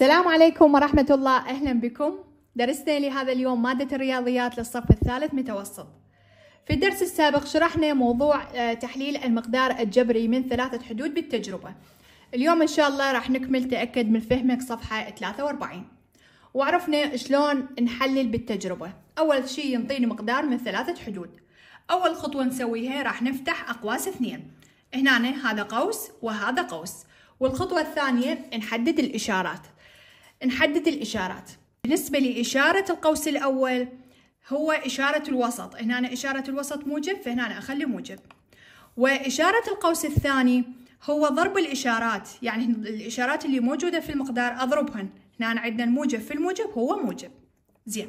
السلام عليكم ورحمة الله، أهلا بكم. درسنا لهذا اليوم مادة الرياضيات للصف الثالث متوسط. في الدرس السابق شرحنا موضوع تحليل المقدار الجبري من 3 حدود بالتجربة. اليوم إن شاء الله راح نكمل تأكد من فهمك صفحة 43، وعرفنا شلون نحلل بالتجربة. أول شيء ينطيني مقدار من 3 حدود. أول خطوة نسويها راح نفتح أقواس 2، هنا هذا قوس وهذا قوس. والخطوة الثانية نحدد الإشارات. بالنسبة لإشارة القوس الأول هو إشارة الوسط، هنا إشارة الوسط موجب، فهنا أخلي موجب. وإشارة القوس الثاني هو ضرب الإشارات، يعني الإشارات اللي موجودة في المقدار أضربهن. هنا عندنا الموجب في الموجب هو موجب. زين،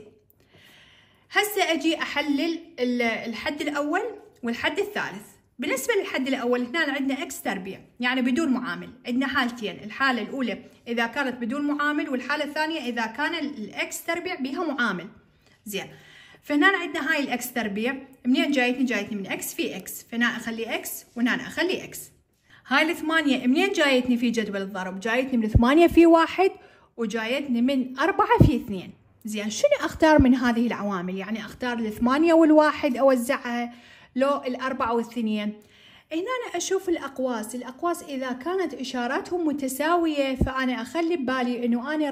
هسه أجي أحلل الحد الأول والحد الثالث. بالنسبة للحد الأول هنا عندنا إكس تربيع، يعني بدون معامل. عندنا حالتين، الحالة الأولى إذا كانت بدون معامل، والحالة الثانية إذا كان الإكس تربيع بها معامل. زين، فهنا عندنا هاي الإكس تربيع منين جايتني من إكس في إكس، فهنا أخلي إكس وهنا أخلي إكس. هاي الثمانية منين جايتني في جدول الضرب؟ جايتني من 8 في 1 وجايتني من 4 في 2. زين، شنو أختار من هذه العوامل؟ يعني أختار 8 و1 أوزعها، لو 4 و2. هنا أنا أشوف الأقواس إذا كانت إشاراتهم متساوية فأنا أخلي ببالي إنه أنا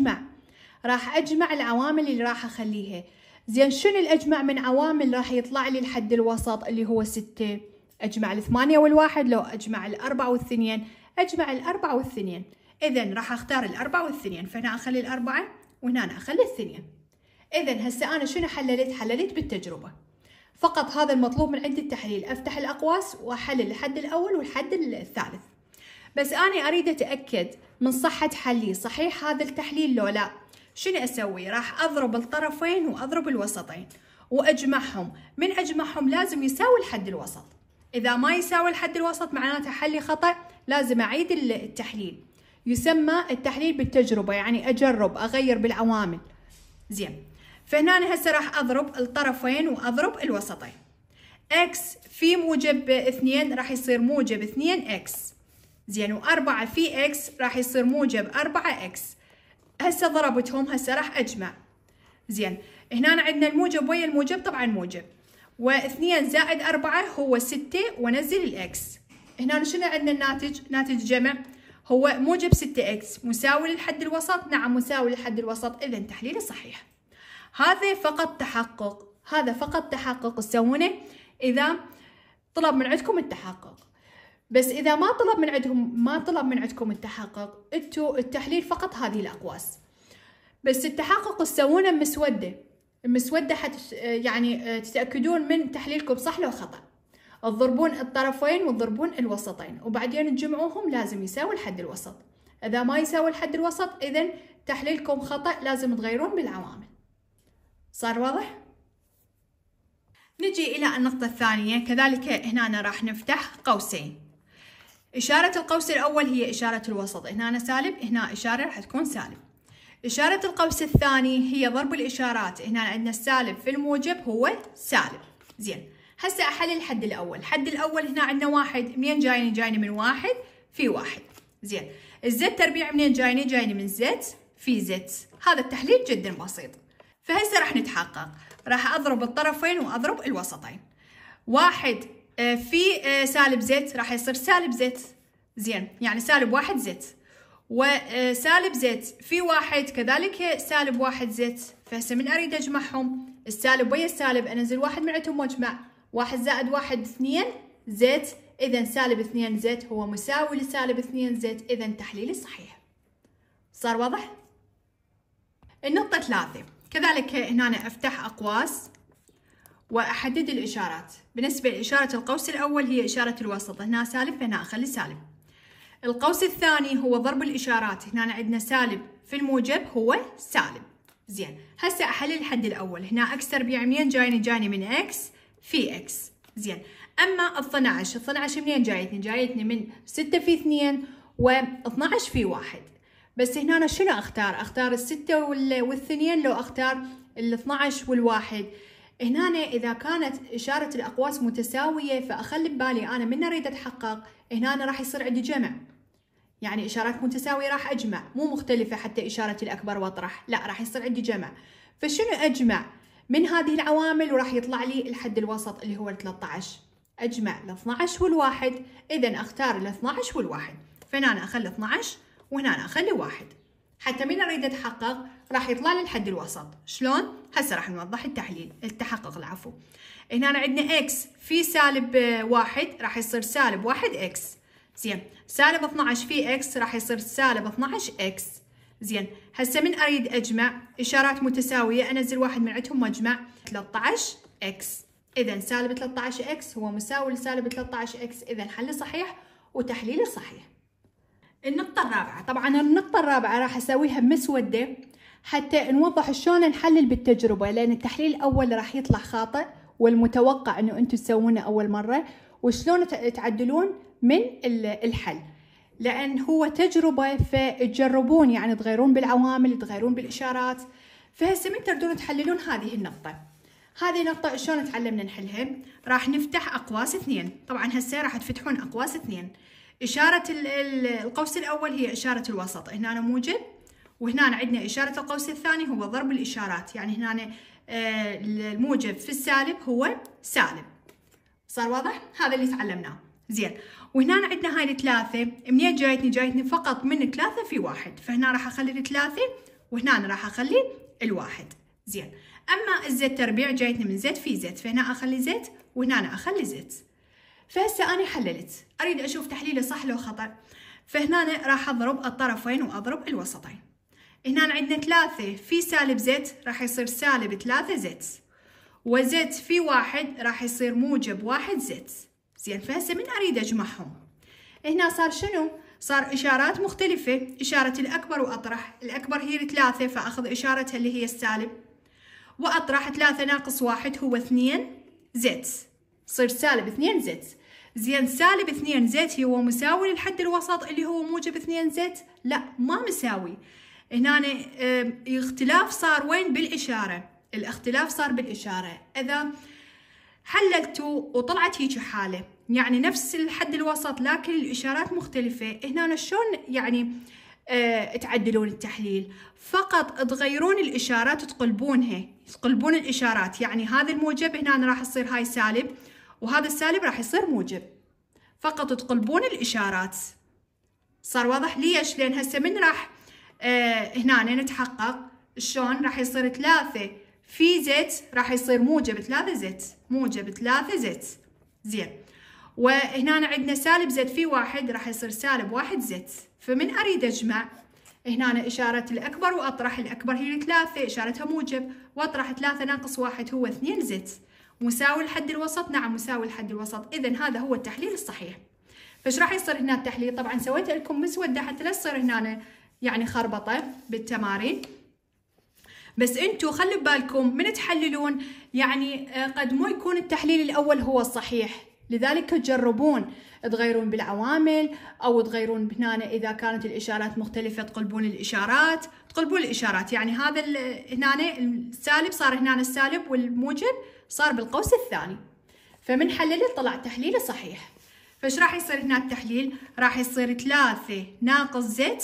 راح أجمع العوامل اللي راح أخليها. زين، شنو الأجمع من عوامل؟ راح يطلع لي الحد الوسط اللي هو 6. أجمع 8 و1، لو أجمع 4 و2 أجمع 4 و2. إذن راح أختار 4 و2، فهنا أخلي 4 وهنا أخلي 2. إذن هسه أنا شنو حللت بالتجربة. فقط هذا المطلوب من عندي التحليل، أفتح الأقواس وأحلل الحد الأول والحد الثالث. بس أنا أريد أتأكد من صحة حلي، صحيح هذا التحليل لو لا. شنو أسوي؟ راح أضرب الطرفين وأضرب الوسطين وأجمعهم. من أجمعهم لازم يساوي الحد الوسط. إذا ما يساوي الحد الوسط معناته حلي خطأ، لازم أعيد التحليل. يسمى التحليل بالتجربة، يعني أجرب أغير بالعوامل. زين، فهنا أنا هسه راح أضرب الطرفين وأضرب الوسطين. إكس في موجب 2 راح يصير موجب 2 إكس. زين، و4 في إكس راح يصير موجب 4 إكس. هسه ضربتهم، هسه راح أجمع. زين، هنا عندنا الموجب ويا الموجب طبعا موجب، و2 زائد 4 هو 6 ونزل الإكس. هنا شنو عندنا الناتج؟ ناتج جمع هو موجب 6 إكس مساوي للحد الوسط. نعم مساوي للحد الوسط، إذن تحليلي صحيح. هذا فقط تحقق تسوونه إذا طلب من عندكم التحقق. بس إذا ما طلب من عندكم التحقق، انتوا التحليل فقط هذه الأقواس. بس التحقق تسوونه مسودة حتى يعني تتأكدون من تحليلكم صح لو خطأ. تضربون الطرفين وتضربون الوسطين وبعدين تجمعوهم، لازم يساوي الحد الوسط. إذا ما يساوي الحد الوسط إذن تحليلكم خطأ، لازم تغيرون بالعوامل. صار واضح؟ نجي إلى النقطة الثانية. كذلك هنا راح نفتح قوسين. إشارة القوس الأول هي إشارة الوسط، هنا سالب، هنا إشارة راح تكون سالب. إشارة القوس الثاني هي ضرب الإشارات، هنا عندنا السالب في الموجب هو سالب. زين، هسه أحلل الحد الأول. الحد الأول هنا عندنا 1 منين جايني من 1 في 1. زين، الزد تربيع منين جايني من زد في زد. هذا التحليل جدا بسيط. فهسه راح نتحقق، راح أضرب الطرفين وأضرب الوسطين. 1 في سالب زد راح يصير سالب زد. زين، يعني سالب 1 زد، وسالب زد في 1 كذلك سالب 1 زد. فهسه من أريد أجمعهم، السالب ويا السالب أنزل 1 من عندهم وأجمع. 1 زائد 1 2 زد، إذن سالب 2 زد هو مساوي لسالب 2 زد، إذن تحليلي صحيح. صار واضح؟ النقطة 3 كذلك هنا أفتح أقواس وأحدد الإشارات. بالنسبة لإشارة القوس الأول هي إشارة الوسط، هنا سالب فهنا أخلي سالب. القوس الثاني هو ضرب الإشارات، هنا عندنا سالب في الموجب هو سالب. زين، هسه أحلل الحد الأول. هنا إكس تربيع منين جايني من إكس في إكس. زين، أما 12 منين جايتني من 6 في 2 و12 في 1. بس هنا شنو أختار 6 وال2 لو أختار 12 وال1. هنا إذا كانت إشارة الأقواس متساوية فأخلي ببالي أنا من أريد أتحقق. هنا راح يصير عندي جمع، يعني إشارات متساوية راح أجمع، مو مختلفة حتى إشارة الأكبر وأطرح، لا راح يصير عندي جمع. فشنو أجمع من هذه العوامل وراح يطلع لي الحد الوسط اللي هو 13. أجمع ال 12 والواحد، إذا أختار ال 12 والواحد، فهنا أنا أخلي 12 وهنا أنا أخلي 1. حتى من أريد أتحقق راح يطلع لي الحد الوسط. شلون؟ هسه راح نوضح التحقق العفو. هنا عندنا إكس في سالب 1 راح يصير سالب 1 إكس. زين، سالب 12 في إكس راح يصير سالب 12 إكس. زين، هسه من أريد أجمع إشارات متساوية أنزل واحد من عندهم وأجمع 13 إكس. إذا سالب 13 إكس هو مساوي لسالب 13 إكس، إذا حل صحيح وتحليل صحيح. النقطة الرابعة، طبعا النقطة الرابعة راح أسويها بمسودة حتى نوضح شلون نحلل بالتجربة، لأن التحليل الأول راح يطلع خاطئ والمتوقع إنه أنتم تسوونه أول مرة، وشلون تعدلون من الحل، لأن هو تجربة فتجربون يعني تغيرون بالعوامل تغيرون بالإشارات. فهسه من تقدرون تحللون هذه النقطة. هذه النقطة شلون تعلمنا نحلها؟ راح نفتح أقواس 2. طبعا هسه راح تفتحون أقواس 2. إشارة القوس الأول هي إشارة الوسط، هنا موجب، وهنا عندنا إشارة القوس الثاني هو ضرب الإشارات، يعني هنا الموجب في السالب هو سالب. صار واضح؟ هذا اللي تعلمناه. زين، وهنا عندنا هاي الثلاثة، منين جايتني فقط من 3 في 1، فهنا راح أخلي 3 وهنا راح أخلي 1. زين، أما الزد تربيع جايتني من زد في زد، فهنا أخلي زد وهنا أخلي زد. فهسه أنا حللت، أريد أشوف تحليله صح لو خطأ، فهنا راح أضرب الطرفين وأضرب الوسطين. هنا عندنا 3 في سالب زد راح يصير سالب 3 زد، وزد في 1 راح يصير موجب 1 زد. زين، فهسه من أريد أجمعهم؟ هنا صار شنو؟ صار إشارات مختلفة، إشارة الأكبر وأطرح. الأكبر هي 3 فأخذ إشارتها اللي هي السالب، وأطرح 3 ناقص 1 هو 2 زد، صير سالب 2 زد. زين، سالب 2 زد هو مساوي للحد الوسط اللي هو موجب 2 زد؟ لا، ما مساوي. هنا الاختلاف صار وين؟ بالإشارة. الاختلاف صار بالإشارة. إذا حللتوا وطلعت هيك حالة يعني نفس الحد الوسط لكن الإشارات مختلفة، هنا شلون يعني تعدلون التحليل؟ فقط تغيرون الإشارات تقلبونها، تقلبون الإشارات، يعني هذا الموجب هنا راح يصير هاي سالب وهذا السالب راح يصير موجب، فقط تقلبون الإشارات. صار واضح؟ ليش؟ لأن هسه من راح هنا نتحقق شلون راح يصير 3 في زد راح يصير موجب 3 زد، موجب 3 زد. زين، وهنا عندنا سالب زد في 1 راح يصير سالب 1 زد. فمن أريد أجمع؟ هنا إشارة الأكبر وأطرح. الأكبر هي 3 إشارتها موجب، وأطرح 3 ناقص 1 هو 2 زد، مساوي الحد الوسط؟ نعم مساوي الحد الوسط. إذن هذا هو التحليل الصحيح. فايش راح يصير هنا التحليل؟ طبعا سويت لكم مسودة حتى لا تصير هنا يعني خربطة بالتمارين، بس انتوا خلوا بالكم من تحللون يعني قد مو يكون التحليل الأول هو الصحيح، لذلك تجربون تغيرون بالعوامل أو تغيرون هنا إذا كانت الإشارات مختلفة تقلبون الإشارات، تقلبون الإشارات. يعني هذا هنا السالب صار هنا السالب والموجب صار بالقوس الثاني، فمن حللت طلع تحليل صحيح. فايش راح يصير هنا التحليل؟ راح يصير 3 ناقص زد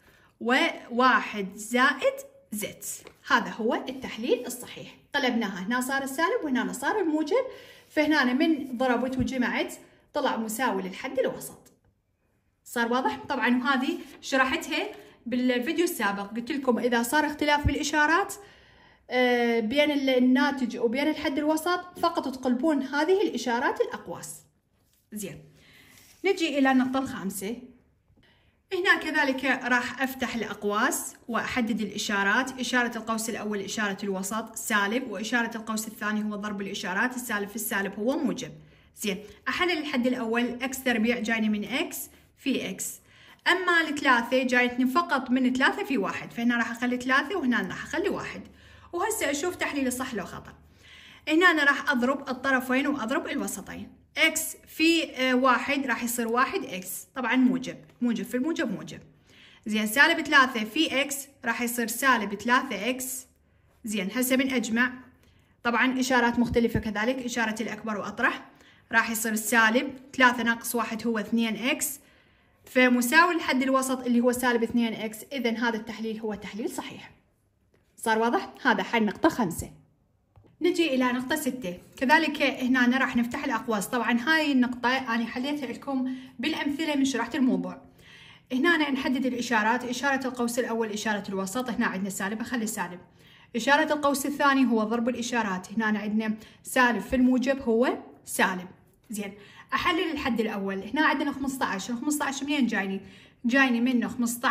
و1 زائد زد. هذا هو التحليل الصحيح. قلبناها، هنا صار السالب وهنا صار الموجب، فهنا من ضربت وجمعت طلع مساوي للحد الوسط. صار واضح؟ طبعا وهذه شرحتها بالفيديو السابق، قلت لكم إذا صار اختلاف بالإشارات بين الناتج وبين الحد الوسط فقط تقلبون هذه الإشارات الأقواس. زين، نجي إلى النقطة الخامسة. هنا كذلك راح أفتح الأقواس وأحدد الإشارات. إشارة القوس الأول إشارة الوسط سالب، وإشارة القوس الثاني هو ضرب الإشارات، السالب في السالب هو موجب. زين، أحلل الحد الأول، إكس تربيع جايني من إكس في إكس، أما الثلاثة جايتني فقط من 3 في 1، فهنا راح أخلي 3 وهنا راح أخلي 1. وهسه أشوف تحليلي صح لو خطأ. هنا أنا راح أضرب الطرفين وأضرب الوسطين. إكس في 1 راح يصير 1 إكس، طبعا موجب، موجب في الموجب موجب. زين، سالب 3 في إكس راح يصير سالب 3 إكس. زين، هسه من أجمع طبعا إشارات مختلفة كذلك، إشارة الأكبر وأطرح، راح يصير السالب 3 ناقص 1 هو 2 إكس فمساوي للحد الوسط اللي هو سالب 2 إكس، إذا هذا التحليل هو تحليل صحيح. صار واضح؟ هذا حل نقطة 5. نجي إلى نقطة 6. كذلك هنا راح نفتح الأقواس. طبعا هاي النقطة أنا حليتها لكم بالأمثلة من شرحت الموضوع. هنا نحدد الإشارات. إشارة القوس الأول إشارة الوسط، هنا عندنا سالب، أخلي سالب. إشارة القوس الثاني هو ضرب الإشارات، هنا عندنا سالب في الموجب هو سالب. زين، أحلل الحد الأول. هنا عندنا 15. 15 منين جايني؟ جايني منه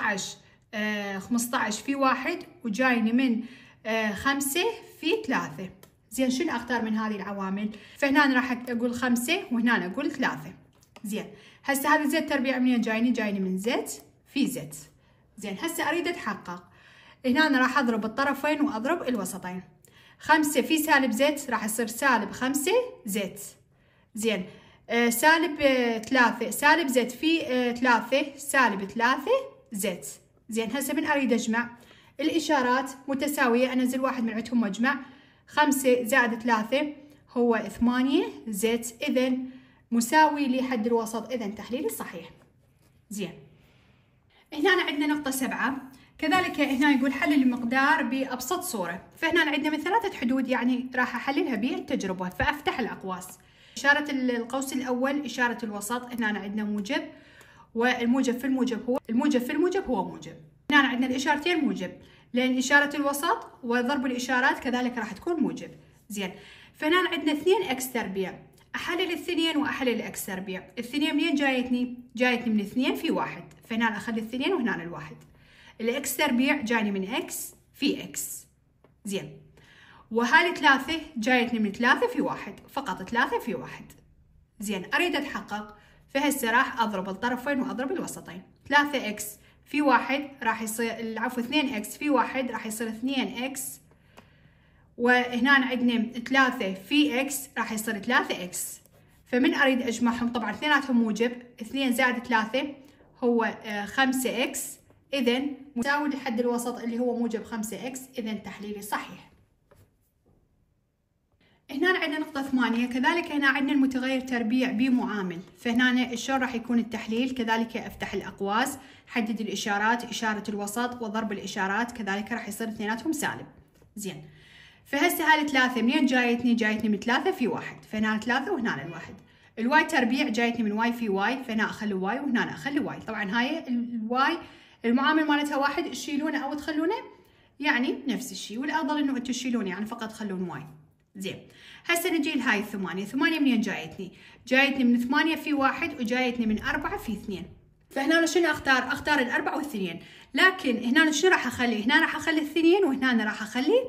15 في 1 وجايني من 5 في 3. زين، شنو أختار من هذه العوامل؟ فهنا راح أقول 5 وهنا أقول 3. زين، هسه هذا زد تربيع منين جايني؟ جايني من زد في زد. زين، هسه أريد أتحقق. هنا راح أضرب الطرفين وأضرب الوسطين. 5 في سالب زد راح يصير سالب 5 زد. زين، سالب 3 سالب زد في 3 سالب 3 زد. زين، هسه من أريد أجمع الإشارات متساوية، أنزل واحد من عندهم وأجمع. 5 زائد 3 هو 8 زد، إذا مساوي لحد الوسط، إذا تحليلي صحيح. زين، هنا عندنا نقطة 7. كذلك هنا يقول حلل المقدار بأبسط صورة. فهنا عندنا من 3 حدود، يعني راح أحللها بالتجربة. فأفتح الأقواس. إشارة القوس الأول إشارة الوسط، هنا عندنا موجب، والموجب في الموجب هو موجب. هنا عندنا الإشارتين موجب، لأن إشارة الوسط وضرب الإشارات كذلك راح تكون موجب. زين، فهنا عندنا 2 إكس تربيع. أحلل الاثنين وأحلل الإكس تربيع. الاثنين منين جايتني؟ جايتني من 2 في 1، فهنا أخلي الاثنين وهنا الواحد. الإكس تربيع جايني من إكس في إكس. زين، وهاي 3 جايتني من 3 في 1، فقط 3 في 1. زين، أريد أتحقق، فهسه راح أضرب الطرفين وأضرب الوسطين. 3 إكس في 1 راح يصير، العفو 2 إكس في 1 راح يصير 2 إكس، وهنا عندنا 3 في إكس راح يصير 3 إكس. فمن أريد أجمعهم، طبعا اثنيناتهم موجب، 2 زائد 3 هو 5 إكس، إذا مساوي لحد الوسط اللي هو موجب 5 إكس، إذا تحليلي صحيح. هنا عندنا نقطة 8. كذلك هنا عندنا المتغير تربيع بمعامل. فهنا شلون راح يكون التحليل؟ كذلك أفتح الأقواس، حدد الإشارات، إشارة الوسط وضرب الإشارات، كذلك راح يصير اثنيناتهم سالب. زين، فهسه هاي 3 منين جايتني؟ جايتني من 3 في 1، فهنا 3 وهنا الواحد. الواي تربيع جايتني من واي في واي، فهنا أخلي واي وهنا أخلي واي. طبعا هاي الواي المعامل مالتها 1، تشيلونه أو تخلونه يعني نفس الشيء، والأفضل إنه أنتم تشيلونه يعني فقط خلون واي. زين، هسه نجي لهاي 8. 8 منين جايتني؟ جايتني من 8 في 1 وجايتني من 4 في 2. فهنا شنو أختار؟ أختار الأربعة والثنين، لكن هنا شنو راح أخلي؟ هنا راح أخلي الثنين وهنا راح أخلي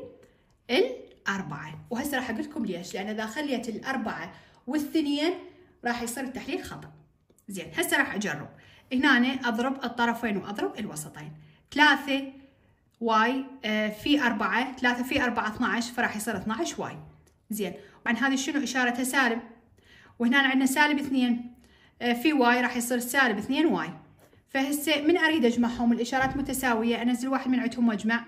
الأربعة. وهسه راح أقول لكم ليش، لأن إذا خليت الأربعة والثنين راح يصير التحليل خطأ. زين، هسه راح أجرب. هنا أضرب الطرفين وأضرب الوسطين. 3 واي في 4، 3 في 4 12، فراح يصير 12 واي. زين، طبعا هذه شنو إشارتها؟ سالب، وهنا عندنا سالب 2 في واي راح يصير سالب 2 واي. فهسه من أريد أجمعهم، الإشارات متساوية، أنزل واحد من عندهم وأجمع.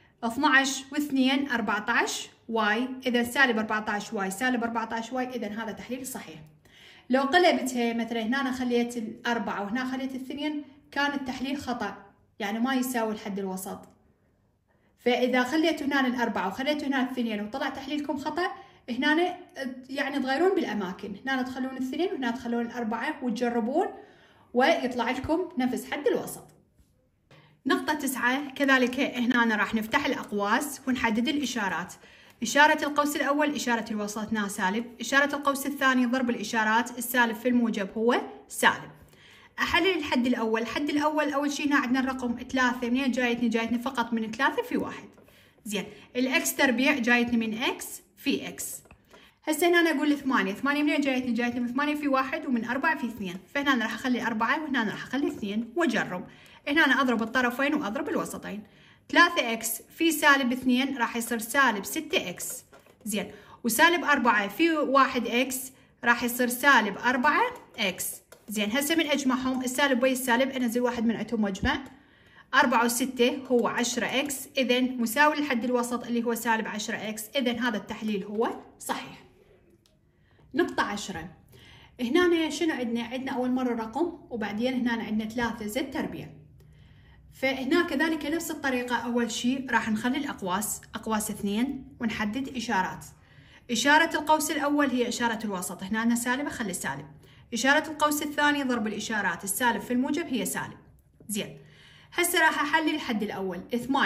12 و2 14 واي، إذا سالب 14 واي سالب 14 واي، إذا هذا تحليل صحيح. لو قلبتها مثلا هنا خليت الأربعة وهنا خليت الثنين، كان التحليل خطأ، يعني ما يساوي الحد الوسط. فإذا خليتوا هنا الأربعة وخليتوا هنا الثنين وطلع تحليلكم خطأ، هنا يعني تغيرون بالأماكن، هنا تخلون الثنين وهنا تخلون الأربعة وتجربون ويطلع لكم نفس حد الوسط. نقطة 9 كذلك هنا راح نفتح الأقواس ونحدد الإشارات. إشارة القوس الأول إشارة الوسط هنا سالب، إشارة القوس الثاني ضرب الإشارات، السالب في الموجب هو سالب. أحلل الحد الأول. الحد الأول أول شيء هنا عندنا الرقم 3 منين جايتني؟ جايتني فقط من 3 في 1. زين، الإكس تربيع جايتني من إكس في إكس. هسه هنا أنا أقول 8 منين جايتني؟ جايتني من 8 في 1 ومن 4 في 2، فهنا راح أخلي 4 وهنا راح أخلي 2 وأجرب. هنا أنا أضرب الطرفين وأضرب الوسطين. 3 إكس في سالب 2 راح يصير سالب 6 إكس. زين، وسالب 4 في 1 إكس راح يصير سالب 4 إكس. زين، هسه من أجمعهم السالب ويا السالب أنزل واحد من عندهم وأجمع. 4 و6 هو 10 إكس، إذا مساوي للحد الوسط اللي هو سالب 10 إكس، إذا هذا التحليل هو صحيح. نقطة 10. هنا شنو عندنا؟ عندنا أول مرة رقم، وبعدين هنا عندنا 3 زد تربيع. فهنا كذلك نفس الطريقة، أول شيء راح نخلي الأقواس أقواس 2 ونحدد إشارات. إشارة القوس الأول هي إشارة الوسط، هنا عندنا سالب أخلي سالب. إشارة القوس الثاني ضرب الإشارات، السالب في الموجب هي سالب. زين، هسه راح أحلل الحد الأول.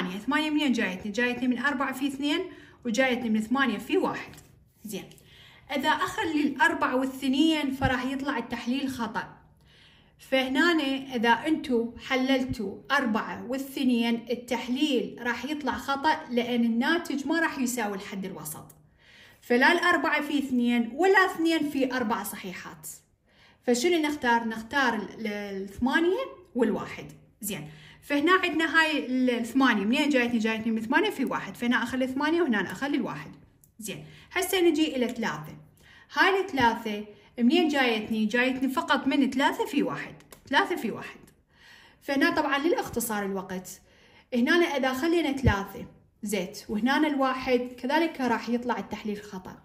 8 منين جايتني؟ جايتني من 4 في 2 وجايتني من 8 في 1. زين، إذا أخلي ال4 وال2 فراح يطلع التحليل خطأ. فهنا إذا أنتوا حللتوا 4 وال2 التحليل راح يطلع خطأ، لأن الناتج ما راح يساوي الحد الوسط. فلا ال4 في 2 ولا 2 في 4 صحيحات. فشنو نختار؟ نختار ال8 وال1. زين، فهنا عندنا هاي ال8 منين جايتني؟ جايتني من 8 في 1، فهنا أخلي 8 وهنا أخلي ال1. زين، هسه نجي إلى 3. هاي ال3 منين جايتني؟ جايتني فقط من 3 في 1. 3 في 1. فهنا طبعا للاختصار الوقت، هنا إذا خلينا 3 زيت وهنا ال1 كذلك راح يطلع التحليل خطأ.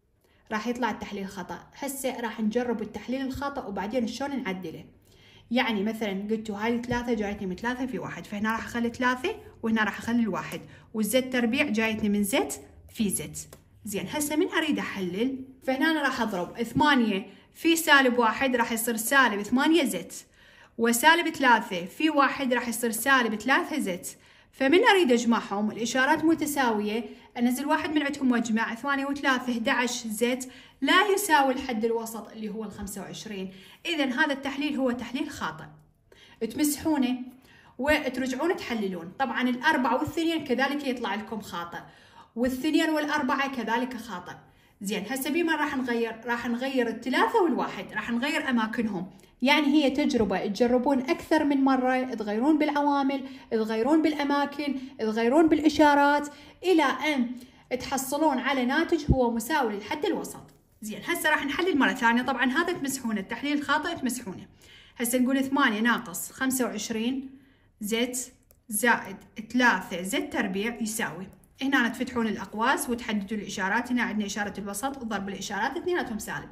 راح يطلع التحليل خطأ. هسه راح نجرب التحليل الخطأ وبعدين شلون نعدله. يعني مثلا قلتوا هاي 3 جايتني من 3 في 1، فهنا راح أخلي 3 وهنا راح أخلي ال1، والزد تربيع جايتني من زد في زد. زين، هسه من أريد أحلل، فهنا أنا راح أضرب 8 في -1 راح يصير سالب 8 زد، وسالب 3 في 1 راح يصير سالب 3 زد. فمن أريد أجمعهم الإشارات متساوية، أنزل واحد من عندهم وأجمع 8 و3 11 زد لا يساوي الحد الوسط اللي هو 25. إذا هذا التحليل هو تحليل خاطئ. تمسحونه وترجعون تحللون. طبعا ال4 وال2 كذلك يطلع لكم خاطئ، وال2 وال4 كذلك خاطئ. زين، هسه بما راح نغير ال3 وال1، راح نغير أماكنهم. يعني هي تجربة تجربون أكثر من مرة، تغيرون بالعوامل، تغيرون بالأماكن، تغيرون بالإشارات، إلى أن تحصلون على ناتج هو مساوي للحد الوسط. زين، هسه راح نحلل مرة ثانية. طبعا هذا تمسحونه، التحليل الخاطئ تمسحونه. هسه نقول 8 ناقص 25 زد زائد 3 زد تربيع يساوي. هنا تفتحون الأقواس وتحددوا الإشارات. هنا عندنا إشارة الوسط وضرب الإشارات اثنيناتهم سالب.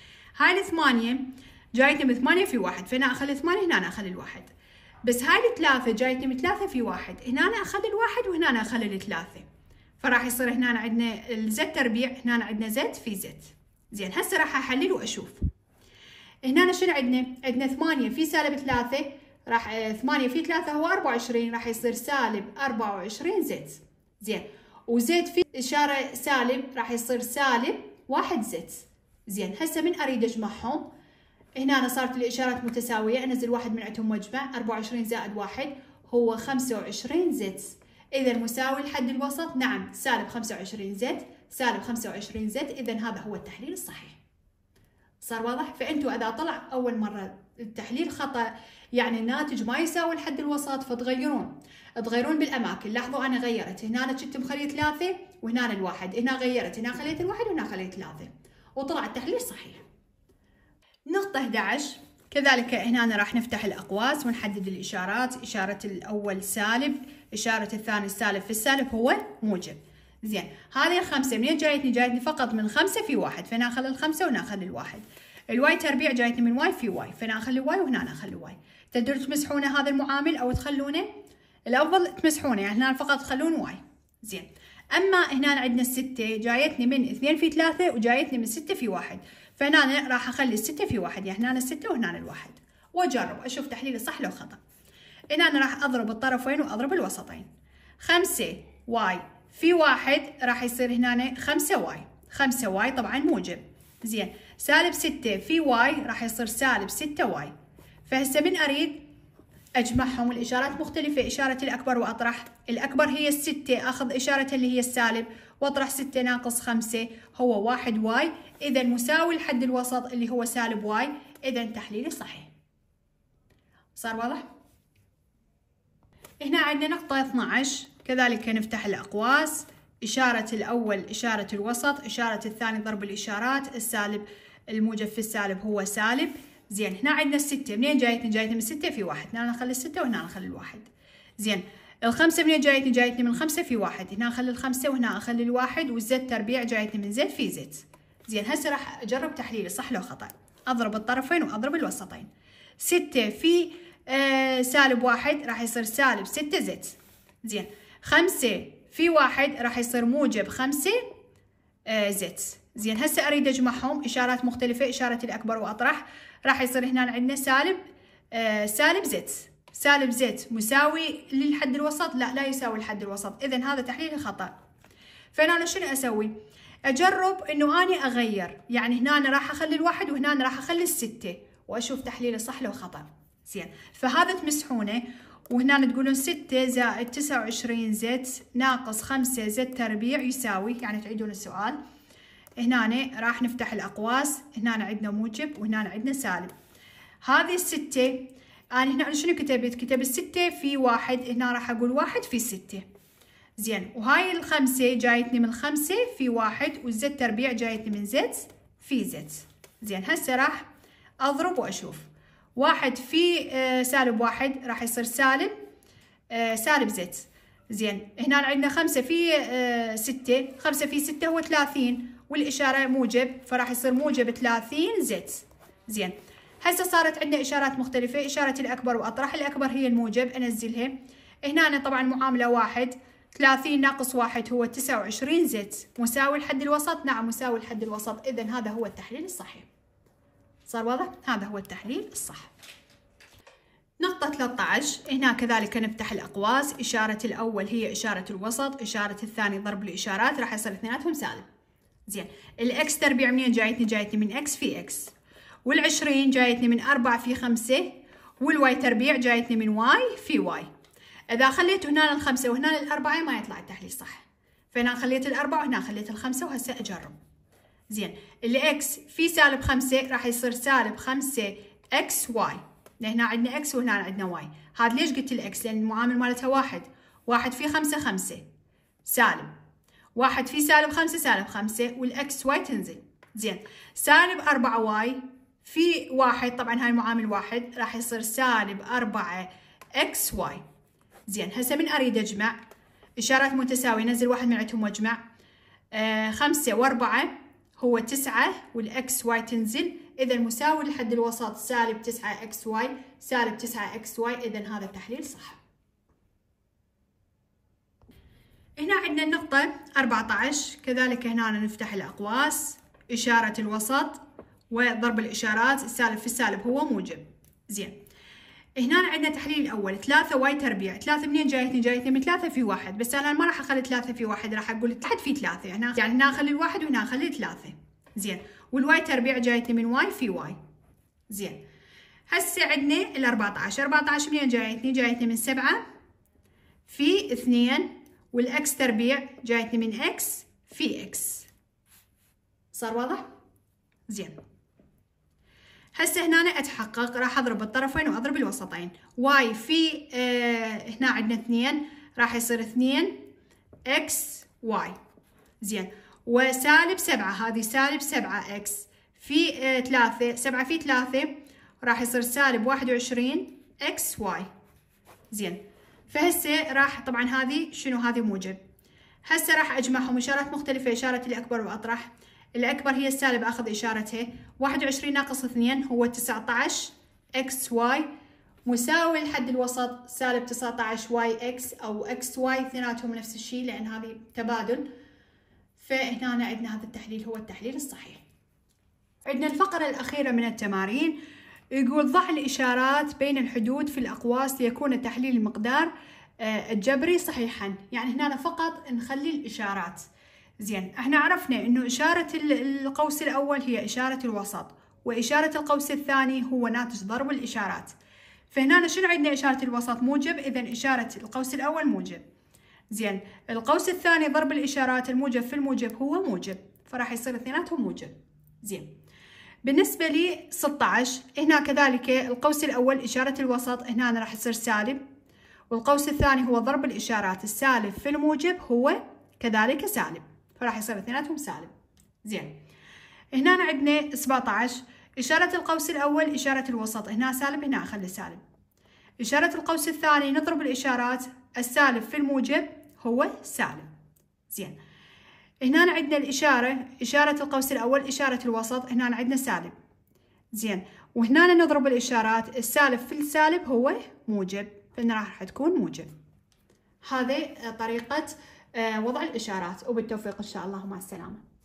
هاي ال8 جايتني من 8 في 1، فهنا أخلي 8 هنا أنا أخلي ال1. بس هاي ال3 جايتني من 3 في 1، هنا أنا أخلي ال1 وهنا أنا أخلي ال3. فراح يصير هنا عندنا الزد تربيع، هنا عندنا زد في زد. زين، هسه راح أحلل وأشوف. هنا شنو عندنا؟ عندنا 8 في -3 راح 8 في 3 هو 24، راح يصير سالب 24 زد. زين، وزد في إشارة سالب راح يصير سالب 1 زد. زين، هسه من أريد أجمعهم، هنا أنا صارت الإشارات متساوية، أنزل واحد من عندهم وأجمع. 24 زائد 1 هو 25 زد. إذا مساوي الحد الوسط. نعم، سالب 25 زد سالب 25 زد. إذا هذا هو التحليل الصحيح. صار واضح؟ فأنتوا إذا طلع أول مرة التحليل خطأ، يعني الناتج ما يساوي الحد الوسط، تغيرون بالأماكن. لاحظوا أنا غيرت، هنا أنا كنت مخلية 3 وهنا ال1، هنا غيرت، هنا خليت ال1 وهنا خليت 3، وطلع التحليل صحيح. نقطة 11 كذلك هنا أنا راح نفتح الأقواس ونحدد الإشارات. إشارة الأول سالب، إشارة الثاني السالب في السالب هو موجب. زين، هذه ال5 منين جايتني؟ جايتني فقط من 5 في 1، فهنا أخلي ال5 وهنا أخلي ال1. الواي تربيع جايتني من واي في واي، فهنا أخلي واي وهنا أنا أخلي واي. تقدروا تمسحونه هذا المعامل أو تخلونه، الأفضل تمسحونه، يعني هنا فقط تخلون واي. زين، أما هنا عندنا ال6 جايتني من 2 في 3 وجايتني من 6 في 1، فهنا راح أخلي ال6 في 1، يعني هنا ال6 وهنا ال1، وأجرب أشوف تحليلي صح لو خطأ. هنا أنا راح أضرب الطرفين وأضرب الوسطين. 5 واي في 1 راح يصير هنا 5 واي، 5 واي طبعا موجب. زين، سالب 6 في واي راح يصير سالب 6 واي. فهسه من أريد أجمعهم، الإشارات مختلفة، إشارة الأكبر وأطرح. الأكبر هي ال6، أخذ إشارة اللي هي السالب وأطرح 6 ناقص 5 هو 1 واي. إذا مساوي الحد الوسط اللي هو سالب واي. إذا تحليلي صحيح. صار واضح؟ هنا عندنا نقطة 12 كذلك نفتح الأقواس. إشارة الأول إشارة الوسط، إشارة الثاني ضرب الإشارات، السالب الموجب في السالب هو سالب. زين، هنا عندنا ال6 منين جايتني؟ جايتني من 6 في 1، هنا نخلي ال6 وهنا نخلي ال1. زين، ال5 منين جايتني؟ جايتني من 5 في 1، هنا أخلي ال5 وهنا أخلي ال1، والزد تربيع جايتني من زد في زد. زين، هسه راح أجرب تحليلي صح لو خطأ. أضرب الطرفين وأضرب الوسطين. 6 في -1 راح يصير -6 زد. زين. 5 في 1 راح يصير موجب 5 زد. زين. هسه أريد أجمعهم إشارات مختلفة، إشارة الأكبر وأطرح. راح يصير هنا عندنا سالب زد. سالب زد مساوي للحد الوسط؟ لا يساوي الحد الوسط، إذن هذا تحليل خطأ. فهنا شنو أسوي؟ أجرب إنه أنا أغير، يعني هنا أنا راح أخلي الواحد وهنا أنا راح أخلي الستة وأشوف تحليله صح لو خطأ. زين. فهذا تمسحونه وهنا تقولون 6 زائد 29 زد ناقص 5 زد تربيع يساوي، يعني تعيدون السؤال. هنا راح نفتح الأقواس، هنا عندنا موجب وهنا عندنا سالب. هذه الستة أنا هنا شنو كتبت؟ كتبت 6 في 1، هنا راح أقول 1 في 6. زين. وهاي الخمسة جايتني من 5 في 1 والزد تربيع جايتني من زد في زد. زين. هسه راح أضرب وأشوف. 1 في -1 راح يصير سالب زد. زين. هنا عندنا 5 في 6، 5 في 6 هو 30 والإشارة موجب، فراح يصير موجب 30 زد. زين. هسه صارت عندنا إشارات مختلفة، إشارة الأكبر وأطرح. الأكبر هي الموجب أنزلها. هنا طبعا معاملة 1، 30 ناقص 1 هو 29 زد مساوي الحد الوسط. نعم مساوي الحد الوسط، إذن هذا هو التحليل الصحيح. صار واضح؟ هذا هو التحليل الصح. نقطة 13 هنا كذلك نفتح الأقواس. إشارة الأول هي إشارة الوسط، إشارة الثاني ضرب الإشارات، راح يصير اثنيناتهم سالب. زين. الإكس تربيع منين جايتني؟ جايتني من إكس في إكس. وال20 جايتني من 4 في 5. والواي تربيع جايتني من واي في واي. إذا خليت هنا ال5 وهنا ال4 ما يطلع التحليل صح. فهنا خليت ال4 وهنا خليت ال5 وهسه أجرب. زين. الإكس في -5 راح يصير -5 إكس واي. هنا عندنا إكس وهنا عندنا واي. هذا ليش قلت الإكس؟ لأن المعامل مالتها 1. 1 في 5 5 سالب. 1 في -5 -5 والإكس واي تنزل. زين. -4 واي في 1 طبعا هاي المعامل 1 راح يصير -4 إكس واي. زين. هسه من أريد أجمع إشارات متساوية نزل واحد من عندهم واجمع. 5 و4 هو 9 والإكس واي تنزل، إذا مساوي للحد الوسط -9 إكس واي -9 إكس واي، إذا هذا التحليل صح. هنا عندنا النقطة 14 كذلك هنا نفتح الأقواس، إشارة الوسط وضرب الإشارات، السالب في السالب هو موجب. زين. هنا عندنا تحليل الأول 3 واي تربيع. 3 منين جايتني؟ جايتني من 3 في 1، بس أنا ما راح أخلي 3 في 1، راح أقول 1 في 3. هنا يعني هنا أخلي الواحد وهنا أخلي 3. زين. والواي تربيع جايتني من واي في واي. زين. هسه عندنا ال 14. 14 منين جايتني؟ جايتني من 7 في 2 والإكس تربيع جايتني من إكس في إكس. صار واضح؟ زين. هسه هنا أتحقق، راح أضرب الطرفين وأضرب الوسطين. واي في هنا عندنا 2 راح يصير 2 إكس واي. زين. وسالب 7 هذه سالب 7 إكس في 3. 7 في 3 راح يصير سالب 21 إكس واي. زين. فهسه راح طبعا هذه شنو؟ هذه موجب. هسه راح أجمعهم إشارات مختلفة، إشارة الأكبر وأطرح. الأكبر هي السالب أخذ إشارتها. 21 ناقص 2 هو 19 إكس واي مساوي الحد الوسط سالب 19 واي إكس أو إكس واي، اثنيناتهم نفس الشيء لأن هذه تبادل. فهنا عندنا هذا التحليل هو التحليل الصحيح. عندنا الفقرة الأخيرة من التمارين، يقول ضع الإشارات بين الحدود في الأقواس ليكون تحليل المقدار الجبري صحيحا. يعني هنا فقط نخلي الإشارات. زين. احنا عرفنا انه إشارة القوس الأول هي إشارة الوسط، وإشارة القوس الثاني هو ناتج ضرب الإشارات. فهنا شنو عندنا؟ إشارة الوسط موجب، إذا إشارة القوس الأول موجب. زين. القوس الثاني ضرب الإشارات، الموجب في الموجب هو موجب، فراح يصير اثنيناتهم موجب. زين. بالنسبة لي 16 هنا كذلك القوس الأول إشارة الوسط هنا راح يصير سالب، والقوس الثاني هو ضرب الإشارات، السالب في الموجب هو كذلك سالب، فراح يصير اثنيناتهم سالب. زين. هنا عندنا 17 إشارة القوس الأول إشارة الوسط، هنا سالب هنا أخلي سالب. إشارة القوس الثاني نضرب الإشارات، السالب في الموجب هو سالب. زين. هنا عندنا الإشارة، إشارة القوس الأول إشارة الوسط، هنا عندنا سالب. زين، وهنا نضرب الإشارات، السالب في السالب هو موجب، فإن راح تكون موجب. هذه طريقة وضع الإشارات، وبالتوفيق إن شاء الله، مع السلامة.